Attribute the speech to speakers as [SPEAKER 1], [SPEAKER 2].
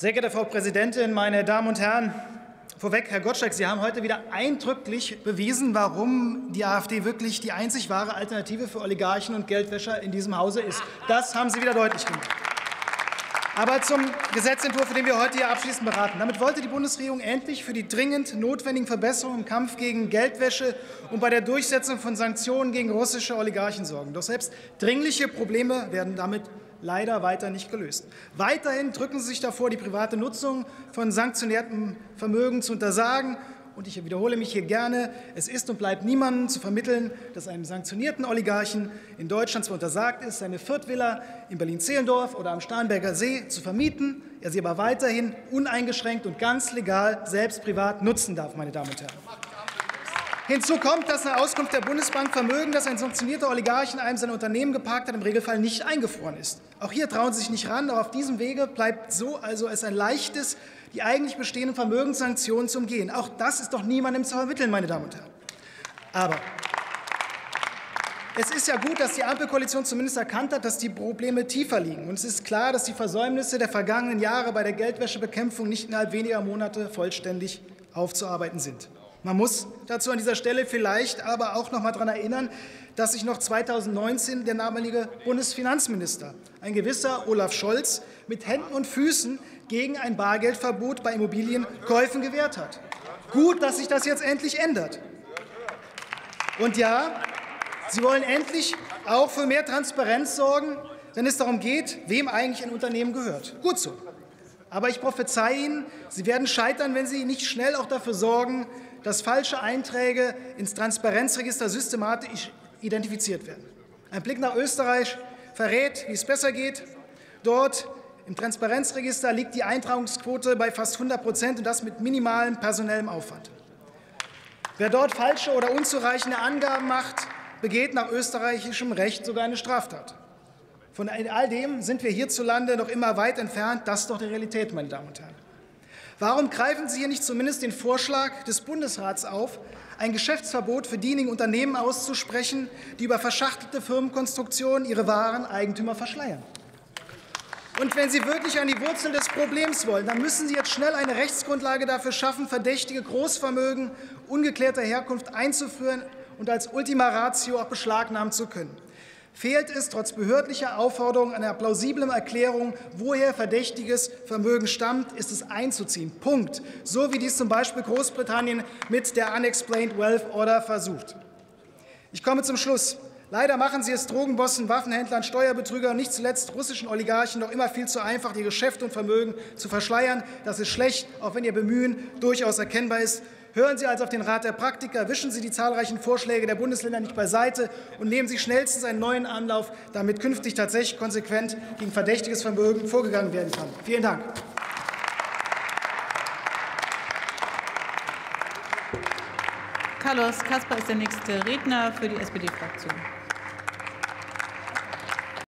[SPEAKER 1] Sehr geehrte Frau Präsidentin, meine Damen und Herren! Vorweg, Herr Gottschalk, Sie haben heute wieder eindrücklich bewiesen, warum die AfD wirklich die einzig wahre Alternative für Oligarchen und Geldwäscher in diesem Hause ist. Das haben Sie wieder deutlich gemacht. Aber zum Gesetzentwurf, den wir heute hier abschließend beraten. Damit wollte die Bundesregierung endlich für die dringend notwendigen Verbesserungen im Kampf gegen Geldwäsche und bei der Durchsetzung von Sanktionen gegen russische Oligarchen sorgen. Doch selbst dringliche Probleme werden damit leider weiter nicht gelöst. Weiterhin drücken Sie sich davor, die private Nutzung von sanktioniertem Vermögen zu untersagen. Und ich wiederhole mich hier gerne, es ist und bleibt niemandem zu vermitteln, dass einem sanktionierten Oligarchen in Deutschland zwar untersagt ist, seine Viertvilla in Berlin-Zehlendorf oder am Starnberger See zu vermieten, er sie aber weiterhin uneingeschränkt und ganz legal selbst privat nutzen darf, meine Damen und Herren. Hinzu kommt, dass nach Auskunft der Bundesbank Vermögen, das ein sanktionierter Oligarch in einem seiner Unternehmen geparkt hat, im Regelfall nicht eingefroren ist. Auch hier trauen Sie sich nicht ran, doch auf diesem Wege bleibt so also es ein leichtes, die eigentlich bestehenden Vermögenssanktionen zu umgehen. Auch das ist doch niemandem zu vermitteln, meine Damen und Herren. Aber es ist ja gut, dass die Ampelkoalition zumindest erkannt hat, dass die Probleme tiefer liegen. Und es ist klar, dass die Versäumnisse der vergangenen Jahre bei der Geldwäschebekämpfung nicht innerhalb weniger Monate vollständig aufzuarbeiten sind. Man muss dazu an dieser Stelle vielleicht aber auch noch einmal daran erinnern, dass sich noch 2019 der damalige Bundesfinanzminister, ein gewisser Olaf Scholz, mit Händen und Füßen gegen ein Bargeldverbot bei Immobilienkäufen gewehrt hat. Gut, dass sich das jetzt endlich ändert. Und ja, Sie wollen endlich auch für mehr Transparenz sorgen, wenn es darum geht, wem eigentlich ein Unternehmen gehört. Gut so. Aber ich prophezei Ihnen, Sie werden scheitern, wenn Sie nicht schnell auch dafür sorgen, dass falsche Einträge ins Transparenzregister systematisch identifiziert werden. Ein Blick nach Österreich verrät, wie es besser geht. Dort im Transparenzregister liegt die Eintragungsquote bei fast 100% und das mit minimalem personellem Aufwand. Wer dort falsche oder unzureichende Angaben macht, begeht nach österreichischem Recht sogar eine Straftat. Von all dem sind wir hierzulande noch immer weit entfernt. Das ist doch die Realität, meine Damen und Herren. Warum greifen Sie hier nicht zumindest den Vorschlag des Bundesrats auf, ein Geschäftsverbot für diejenigen Unternehmen auszusprechen, die über verschachtelte Firmenkonstruktionen ihre wahren Eigentümer verschleiern? Und wenn Sie wirklich an die Wurzel des Problems wollen, dann müssen Sie jetzt schnell eine Rechtsgrundlage dafür schaffen, verdächtige Großvermögen ungeklärter Herkunft einzuführen und als Ultima Ratio auch beschlagnahmen zu können. Fehlt es trotz behördlicher Aufforderung einer plausiblen Erklärung, woher verdächtiges Vermögen stammt, ist es einzuziehen. Punkt. So wie dies zum Beispiel Großbritannien mit der Unexplained Wealth Order versucht. Ich komme zum Schluss. Leider machen Sie es Drogenbossen, Waffenhändlern, Steuerbetrügern und nicht zuletzt russischen Oligarchen noch immer viel zu einfach, ihr Geschäft und Vermögen zu verschleiern. Das ist schlecht, auch wenn Ihr Bemühen durchaus erkennbar ist. Hören Sie also auf den Rat der Praktiker, wischen Sie die zahlreichen Vorschläge der Bundesländer nicht beiseite und nehmen Sie schnellstens einen neuen Anlauf, damit künftig tatsächlich konsequent gegen verdächtiges Vermögen vorgegangen werden kann. Vielen Dank.
[SPEAKER 2] Carlos Caspar ist der nächste Redner für die SPD-Fraktion.